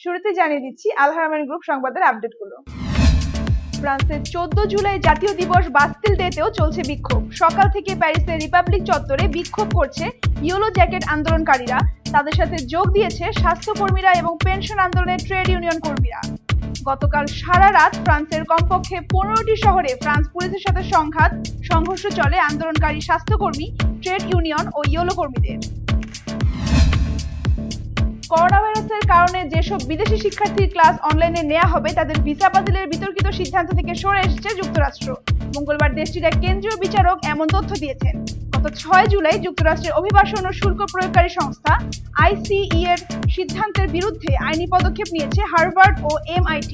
শুরুতে জানিয়ে দিচ্ছি আল হারামাইন গ্রুপ সংবাদের আপডেটগুলো। ফ্রান্সের 14 জুলাই জাতীয় দিবস বাস্তিল ডেতেও চলছে বিক্ষোভ। সকাল থেকে প্যারিসের রিপাবলিক চত্বরে বিক্ষোভ করছে ইয়েলো জ্যাকেট আন্দোলনকারীরা। তাদের সাথে যোগ দিয়েছে স্বাস্থ্যকর্মীরা এবং পেনশন আন্দোলনের ট্রেড ইউনিয়ন কর্মীরা। গতকাল সারা রাত ফ্রান্সের কমপক্ষে 15টি শহরে ফ্রান্স পুলিশের সাথে সংঘর্ষ চলে আন্দোলনকারী স্বাস্থ্যকর্মী, ট্রেড ইউনিয়ন ও ইয়েলো কর্মীদের। করোনা ভাইরাসের কারণে যেসব বিদেশি শিক্ষার্থীর ক্লাস অনলাইনে নেওয়া হবে তাদের ভিসা বাতিলের বিতর্কিত সিদ্ধান্ত থেকে সরে এসেছে যুক্তরাষ্ট্র। মঙ্গলবার দেশটির এক কেন্দ্রীয় বিচারক এমন তথ্য দিয়েছেন। গত 6 জুলাই যুক্তরাষ্ট্রের অভিবাসন ও শুল্ক প্রয়োগকারী সংস্থা ICE এর সিদ্ধান্তের বিরুদ্ধে আইনি পদক্ষেপ নিয়েছে হার্ভার্ড ও MIT।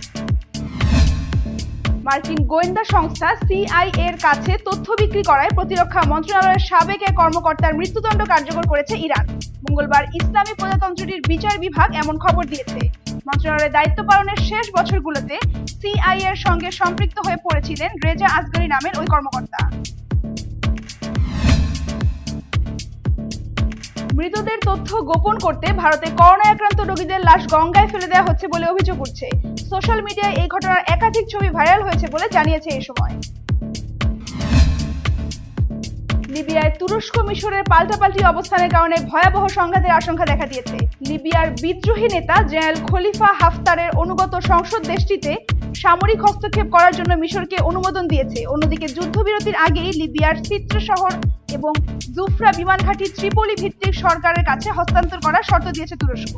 মার্কিন গোয়েন্দা সংস্থা CIA এর কাছে তথ্য বিক্রি করায় প্রতিরক্ষা মন্ত্রণালয়ের সাবেক এক কর্মকর্তার মৃত্যুদণ্ড কার্যকর করেছে ইরান। মঙ্গলবার ইসলামী প্রজাতন্ত্রটির বিচার বিভাগ এমন খবর দিয়েছে। মন্ত্রণালয়ের দায়িত্ব পালনের শেষ বছরগুলোতে CIA এর সঙ্গে সম্পৃক্ত হয়ে পড়েছিলেন রেজা আসগরি নামের ওই কর্মকর্তা। মৃতদের তথ্য গোপন করতে ভারতে করোনা আক্রান্ত রোগীদের লাশ গঙ্গায় ফেলে দেওয়া হচ্ছে বলে অভিযোগ উঠছে। সোশ্যাল মিডিয়ায় এই ঘটনার একাধিক ছবি ভাইরাল হয়েছে বলে জানিয়েছে এই সময়। লিবিয়ায় তুরস্ক মিশরের পাল্টাপাল্টি অবস্থানের কারণে ভয়াবহ সংঘাতের আশঙ্কা দেখা দিয়েছে। লিবিয়ার বিদ্রোহী নেতা জেনারেল খলিফা হাফতারের অনুগত সংসদ দেশটিতে সামরিক হস্তক্ষেপ করার জন্য মিশরকে অনুমোদন দিয়েছে। অন্যদিকে যুদ্ধবিরতির আগেই লিবিয়ার সিত্রা শহর এবং জুফরা বিমান ঘাঁটি ত্রিপোলি ভিত্তিক সরকারের কাছে হস্তান্তর করার শর্ত দিয়েছে তুরস্ক।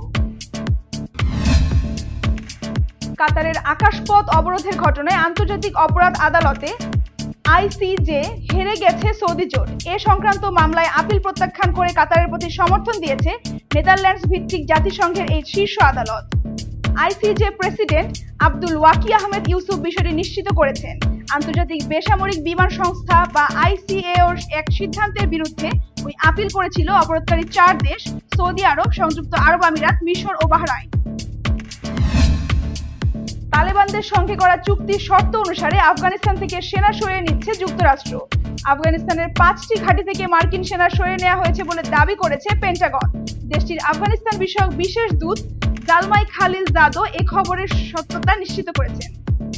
কাতারের আকাশপথ অবরোধের ঘটনায় আন্তর্জাতিক অপরাধ আদালতে ICJ হেরে গেছে সৌদি জোট। এ সংক্রান্ত মামলায় আপিল প্রত্যাখ্যান করে কাতারের প্রতি সমর্থন দিয়েছে নেদারল্যান্ডস ভিত্তিক জাতিসংঘের এই শীর্ষ আদালত। ICJ president Abdulqawi Ahmed Yusuf বিষয়টি নিশ্চিত করেছেন। আন্তর্জাতিক বেসামরিক বিমান সংস্থা বা ICAO এর এক সিদ্ধান্তের বিরুদ্ধে ওই আপিল করেছিল অবরোধকারী 4 দেশ সৌদি আরব, সংযুক্ত আরব আমিরাত, মিশর ও বাহরাইন। তালেবানদের সঙ্গে করা চুক্তির শর্ত অনুসারে আফগানিস্তান থেকে সেনা সরিয়ে নিচ্ছে যুক্তরাষ্ট্র। আফগানিস্তানের 5টি ঘাঁটি থেকে মার্কিন সেনা সরিয়ে নেওয়া হয়েছে বলে দাবি করেছে পেন্টাগন। দেশটির আফগানিস্তান বিষয়ক বিশেষ দূত জালমাই খালিল জাদো এ খবরের সত্যতা নিশ্চিত করেছেন।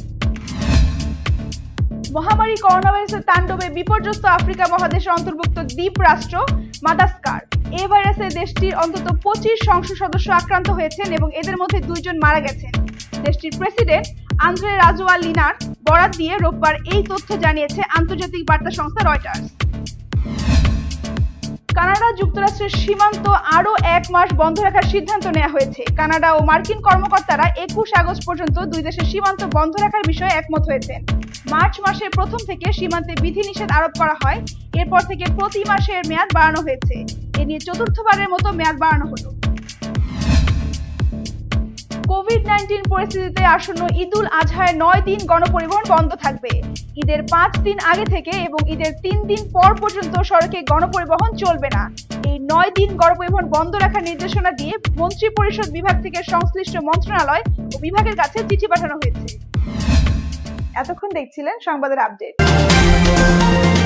মহামারী করোনা ভাইরাসের তাণ্ডবে বিপর্যস্ত আফ্রিকা মহাদেশের অন্তর্ভুক্ত দ্বীপ রাষ্ট্র মাদাগাস্কার। এই ভাইরাসে দেশটির অন্তত 25 সংসদ সদস্য আক্রান্ত হয়েছেন এবং এদের মধ্যে 2 জন মারা গেছেন। দেশটির প্রেসিডেন্ট আন্দ্রে রাজোয়ালিনার বরাত দিয়ে রোববার এই তথ্য জানিয়েছে আন্তর্জাতিক বার্তা সংস্থা রয়টার্স। কানাডা যুক্তরাষ্ট্রের সীমান্ত আরও 1 মাস বন্ধ রাখার সিদ্ধান্ত নেওয়া হয়েছে। কানাডা ও মার্কিন কর্মকর্তারা 21 আগস্ট পর্যন্ত 2 দেশের সীমান্ত বন্ধ রাখার বিষয়ে একমত হয়েছেন। মার্চ মাসের প্রথম থেকে সীমান্তে বিধিনিষেধ আরোপ করা হয়। এরপর থেকে প্রতি মাসে এর মেয়াদ বাড়ানো হয়েছে। এ নিয়ে চতুর্থবারের মতো মেয়াদ বাড়ানো হলো। কোভিড-19 পরিস্থিতিতে আসন্ন ঈদুল আজহায় 9 দিন গণপরিবহন বন্ধ থাকবে। ঈদের 5 দিন আগে থেকে এবং ঈদের 3 দিন পর পর্যন্ত সড়কে গণপরিবহন চলবে না। এই 9 দিন গণপরিবহন বন্ধ রাখার নির্দেশনা দিয়ে মন্ত্রিপরিষদ বিভাগ থেকে সংশ্লিষ্ট মন্ত্রণালয় ও বিভাগের কাছে চিঠি পাঠানো হয়েছে। এতক্ষণ দেখছিলেন সংবাদের আপডেট।